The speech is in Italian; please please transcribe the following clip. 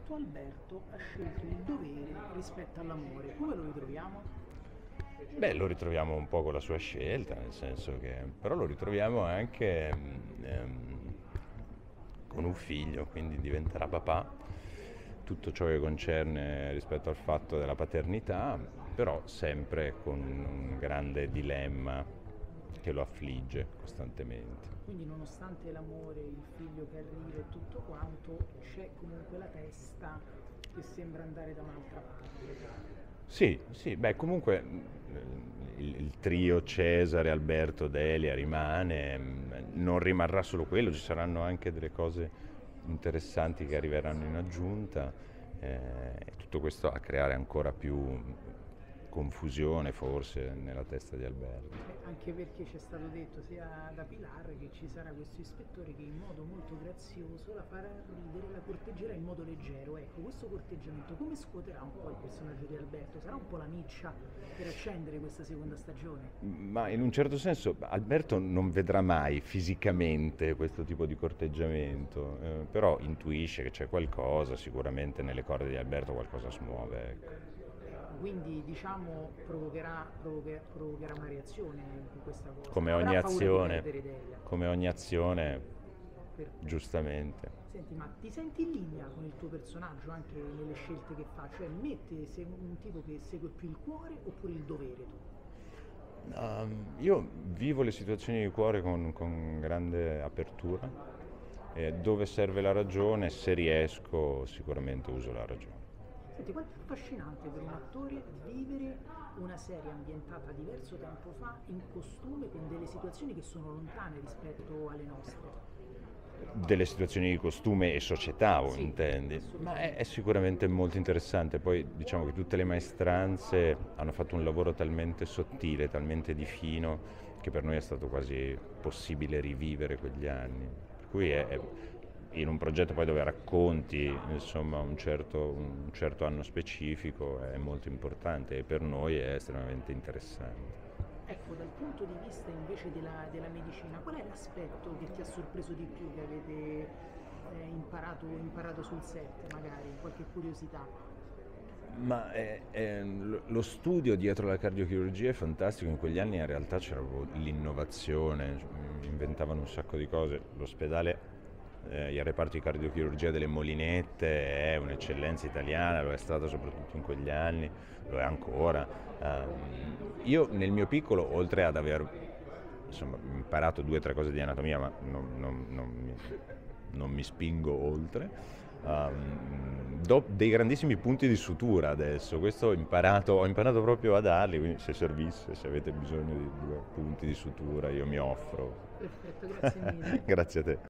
tuo Alberto ha scelto il dovere rispetto all'amore. Come lo ritroviamo? Beh, lo ritroviamo un po' con la sua scelta, nel senso che però lo ritroviamo anche con un figlio, quindi diventerà papà. Tutto ciò che concerne rispetto al fatto della paternità, però sempre con un grande dilemma che lo affligge costantemente. Quindi nonostante l'amore, il figlio che arriva e tutto quanto, c'è comunque la testa che sembra andare da un'altra parte. Sì, sì, beh, comunque il trio Cesare, Alberto, Delia rimane, non rimarrà solo quello, ci saranno anche delle cose interessanti che arriveranno in aggiunta, e tutto questo a creare ancora più confusione forse nella testa di Alberto. Anche perché ci è stato detto sia da Pilar che ci sarà questo ispettore che in modo molto grazioso la farà ridere, la corteggerà in modo leggero. Ecco, questo corteggiamento come scuoterà un po' il personaggio di Alberto? Sarà un po' la miccia per accendere questa seconda stagione? Ma in un certo senso Alberto non vedrà mai fisicamente questo tipo di corteggiamento, però intuisce che c'è qualcosa, sicuramente nelle corde di Alberto qualcosa smuove, ecco. Quindi diciamo provocherà una reazione in questa cosa. Come Avrà ogni paura di azione, perdere Delia. come ogni azione, Perfetto. giustamente. Senti, ma ti senti in linea con il tuo personaggio anche nelle scelte che fa? Cioè, sei un tipo che segue più il cuore oppure il dovere tu? Io vivo le situazioni di cuore con grande apertura, e dove serve la ragione, se riesco sicuramente uso la ragione. Senti, quanto è affascinante per un attore vivere una serie ambientata diverso tempo fa in costume con delle situazioni che sono lontane rispetto alle nostre. Delle situazioni di costume e società, Sì, intendi? Ma assolutamente. è sicuramente molto interessante. Poi diciamo che tutte le maestranze hanno fatto un lavoro talmente sottile, talmente di fino, che per noi è stato quasi possibile rivivere quegli anni. Per cui è in un progetto poi dove racconti insomma un certo anno specifico è molto importante e per noi è estremamente interessante. Ecco, dal punto di vista invece della medicina, qual è l'aspetto che ti ha sorpreso di più, che avete imparato sul set, magari, qualche curiosità? Ma lo studio dietro la cardiochirurgia è fantastico, in quegli anni in realtà c'era proprio l'innovazione, inventavano un sacco di cose, l'ospedale, il reparto di cardiochirurgia delle Molinette è un'eccellenza italiana, lo è stato soprattutto in quegli anni, lo è ancora. Io nel mio piccolo, oltre ad aver insomma, imparato 2 o 3 cose di anatomia, ma non mi spingo oltre. Do dei grandissimi punti di sutura adesso, questo ho imparato proprio a darli, quindi se servisse, se avete bisogno di 2 punti di sutura io mi offro. Perfetto, grazie mille. Grazie a te.